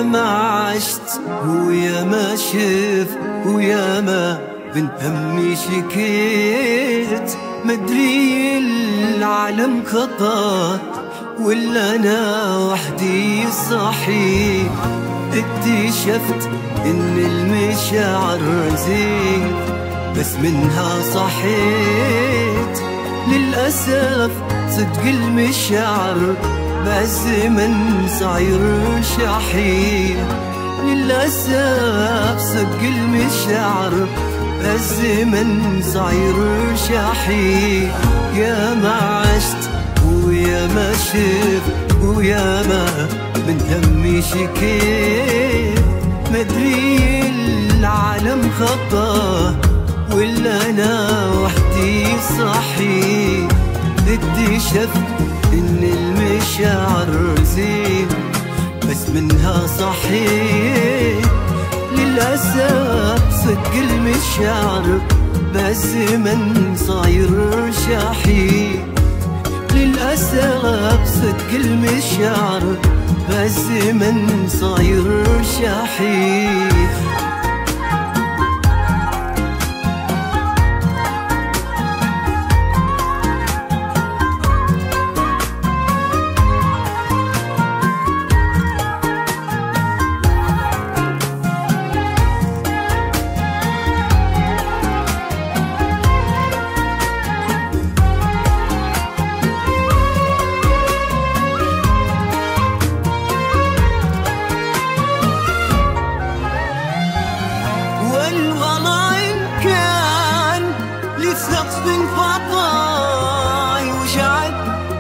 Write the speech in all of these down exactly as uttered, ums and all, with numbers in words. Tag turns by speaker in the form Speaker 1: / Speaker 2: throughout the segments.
Speaker 1: ما عشت ويا ما شفت ويا ما من همي شكيت، مدري العالم خطا ولا انا وحدي صحيح. اكتشفت ان المشاعر زين بس منها صحيت. للأسف صدق المشاعر بالزمن صاير شحيح. للأسف صدق المشاعر بالزمن صاير شحيح. يا ما عشت ويا ما شفت ويا ما من همي شكيت، مدري العالم خطا ولا انا وحدي صحيح. اكتشفت ان المشاعر زين بس منها صحيح. للأسف صدق المشاعر بالزمن صاير شحيح. للأسف صدق المشاعر بالزمن صاير شحيح. سقف فضاي وشعب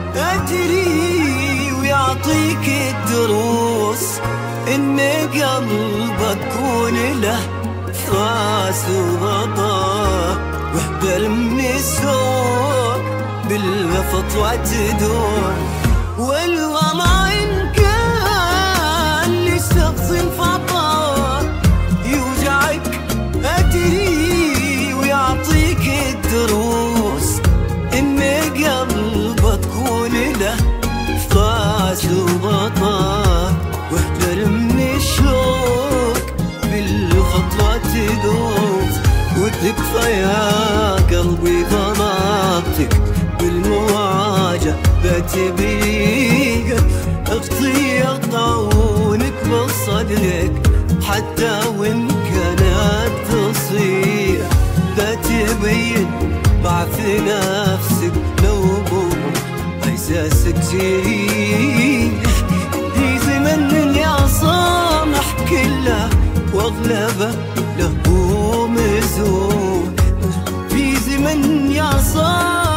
Speaker 1: أدري ويعطيك الدروس إن قلبك كون له فاس وغطا، واحذر من السوق بالخطوة تدور. والله إن كان لسقف فضاي يوجعك أدري ويعطيك الدروس إن قلبك كون له فاس وغطا، واحذر من الشوق بالخطوة تدوس. وتكفى يا قلبي ضربتك بالمواجهة بتبيك، اغطي طاونك بصدرك حتى وإن كانت تصيح. بتبين ضعف نفسك لو بوم احساسك جيح. في زمن اللي صامح كله واغلبه له مزون، في زمن يا صامح